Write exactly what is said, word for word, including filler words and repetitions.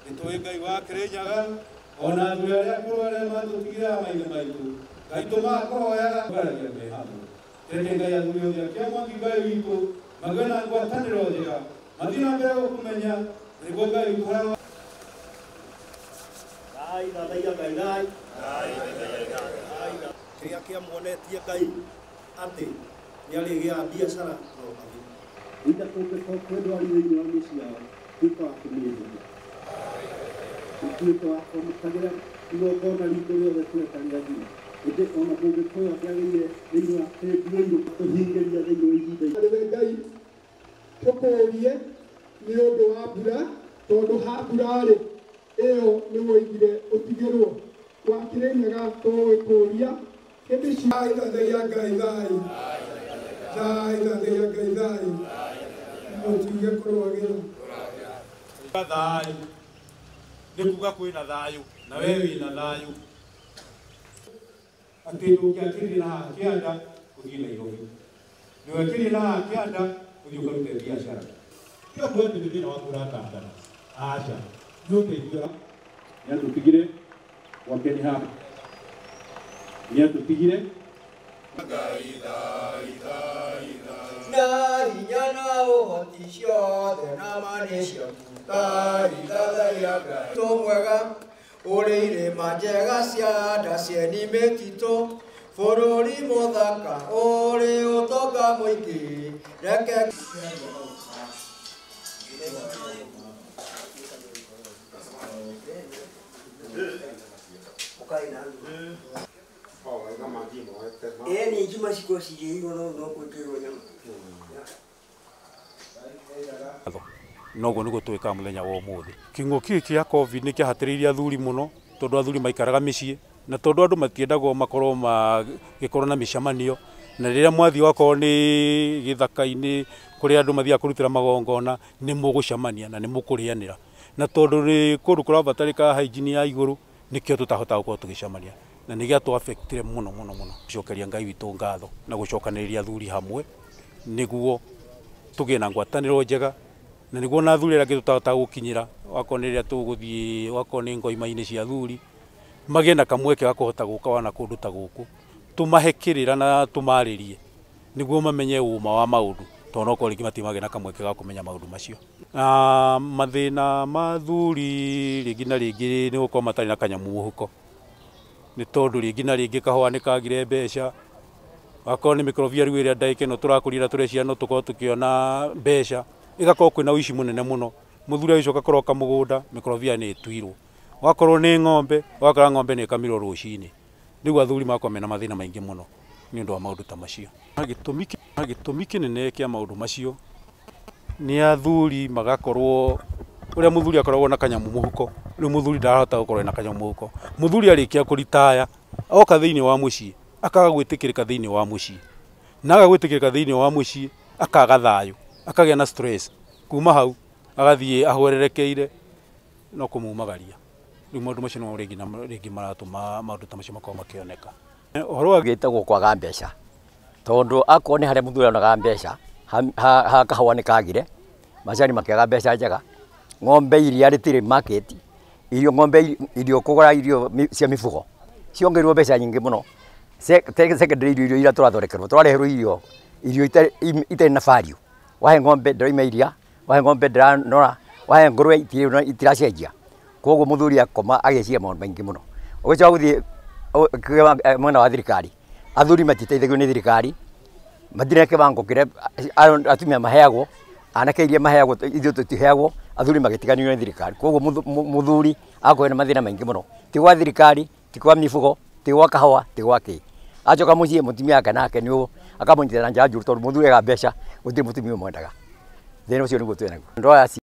nitoi Ngai wa Kirinyaga ona andũ arĩa akũrũ arĩa matũtigĩra maithe maitũ Ngai tũmahoyaga mbaragia me hamwe reke Ngai athuri othe a kĩama Ngai witũ magĩe na ngwatanĩro njega mathiĩ na mbere gũkũmenya nĩguo Ngai ũkoragwo Ngai thathaiya Ngai Ngai kĩrĩa kĩamuonetie Ngai atĩ nĩarĩgĩa biacara no athi ita tũngĩkorwo kwendwo arĩ thĩinĩ wa mĩciĩ yao tuĩka wa kũmĩenderia tuĩka wa kũmũkagĩra igongona ritũ rĩothe twetagĩra nginya ĩndĩ ona kũngĩkorwo akĩagĩire thĩinĩ wa kĩrĩndũ tũhingĩria thĩinĩ wa ihinda rĩrĩ Ngai tũkũũrie nĩ ũndũ wa mbura tondũ ha mbura-rĩ ĩyo nĩ woigire ũtigĩrwo wa Kirinyaga tũgĩkũũria hĩndĩ ciothe ithathaiya Ngai thayũ thayũ ithathaiya Ngai thayũ mũtuge kũrwagĩra thayũ nĩ kuga kwĩna thayũ na we wĩna thayũ atĩ ndũngĩakĩrĩra haha kĩanda ũthiĩ Nairobi ndũngĩakĩrĩra haha kĩanda ũthiĩ ũkarute biacara kio kwenda nĩ thĩna wa kũratangana aca nĩ ũteithio nĩ atũtigire gwake nĩ haha nĩ atũtigire na hinya na ũhoti ciothe na mani ciaku Ngai thathaiya Ngai tũ mwega ũrĩ irĩma njega cia nda cieni mĩtitũ bũrũri mũthaka ũrĩ ũtonga mũingĩ reke Eni juma siko sije no no kutiro nyama. Noguo nĩguo twĩkaga mũthenya wa ũmũthĩ kĩng'ũki kĩa covid nĩ kĩahatĩrĩirie athuri mũno tondũ athuri maikaraga mĩciĩ na tondũ andũ matiendagwo makorwo magĩkorwo na mĩcemanio na rĩrĩa mwathiĩ wakorwo nĩ gĩthaka-inĩ kũrĩa andũ mathiaga kũrutĩra magongona nĩ mũgũcemania na nĩ mũkũrĩanĩra na tondũ nĩ kũndũ kũrabatarĩka hygiene ya igũrũ nĩkĩo tũtahotaga gũkorwo tũgĩcemania na nĩ gĩatũ-affectire mũno mũno mũno gũcokeria Ngai witũ ngatho na gũcokanĩrĩria athuri hamwe nĩguo tũgĩe na ngwatanĩro njega na nĩguo na athuri arĩa angĩ tũtahotaga gũkinyĩra wakorwo nĩ rĩrĩa tũgũthiĩ wakorwo nĩ ngoima-inĩ cia athuri magĩe na kamweke ga kũhota gũka wana kũndũ ta gũkũ tũmahe kĩrĩra na tũmarĩrie nĩguo mamenye ũma wa maũndũ tondũ nokorwo rĩngĩ matimagĩa na kamweke ga kũmenya maũndũ macio mathĩna ma athuri rĩngĩ na rĩngĩ nĩ gũkorwo matarĩ na kanyamũ mũhuko nĩ tondũ rĩngĩ na rĩngĩ kahũa nĩ kagire mbeca wakorwo nĩ mĩkorobia rĩu ĩrĩa ndagĩka ĩno tũrakũria na tũreciria no tũkorwo tũkĩona mbeca ĩgakorwo kwĩna ũici mũnene mũno mũthuri agĩcoka kũroka mũgũnda mĩkorobia nĩ ĩtuirwo wakorwo nĩ ng'ombe wakora ng'ombe nĩ ĩkamirwo rũcinĩ rĩu athuri makorwo mena mathĩna maingĩ mũno nĩ ũndũ wa maũndũ ta macio gĩtũmi kĩnene kĩa maũndũ macio nĩ athuri magakorwo ũrĩa mũthuri akoragwo na kanyamũ mũhuko rĩu mũthuri ndarahota gũkorwo na kanyamũ mũhuko mũthuri arĩkia kũritaya oka thĩinĩ wa mũciĩ akaga gwĩtĩkĩrĩka thĩinĩ wa mũciĩ na aga gwĩtĩkĩrĩka thĩinĩ wa mũciĩ akaga thayũ akagĩa na stress kuma hau agathiĩ ahwererekeire no kũmumagaria rĩu maũndũ macio no rĩngĩ na rĩngĩ maratũma maũndũ ta macio makorwo makĩoneka ũhoro wagĩtagwo kwaga mbeca tondũ akorwo nĩ harĩa mũthuri onaga mbeca ha kahũa nĩ kagire macani makĩaga mbeca njega ng'ombe iria rĩtirĩ market irio ng'ombe irio kũgũra irio cia mĩfugo ciongereirwo mbeca nyingĩ mũno secondary irio iria tũrathondekerwo tũrareherwo irio irio itarĩ na value wahe ng'ombe ndĩroima iria wahe ng'ombe ndĩranora wahe ngũrwe itiracenjia koguo mũthuri akoma ageciria maũndũ maingĩ mũno ũgĩcoka gũthiĩ mwena wa thirikari athuri matiteithagio nĩ thirikari matirĩ kĩbango kĩrĩa atumia maheagwo anake iria maheagwo ithuĩ tũtiheagwo athuri magĩtiganio nĩ thirikari koguo mũthuri akorwo na mathĩna maingĩ mũno ti gwa thirikari ti gwa mĩfugo ti gwa kahũa ti gwa kĩ acoka mũciĩ mũtumia wake nake nĩ ũũ akamũnyitĩra na njĩra njũru tondũ mũthuri ega mbeca gũtirĩ mũtumia ũmwendaga thĩna ũcio nĩguo twĩnaguo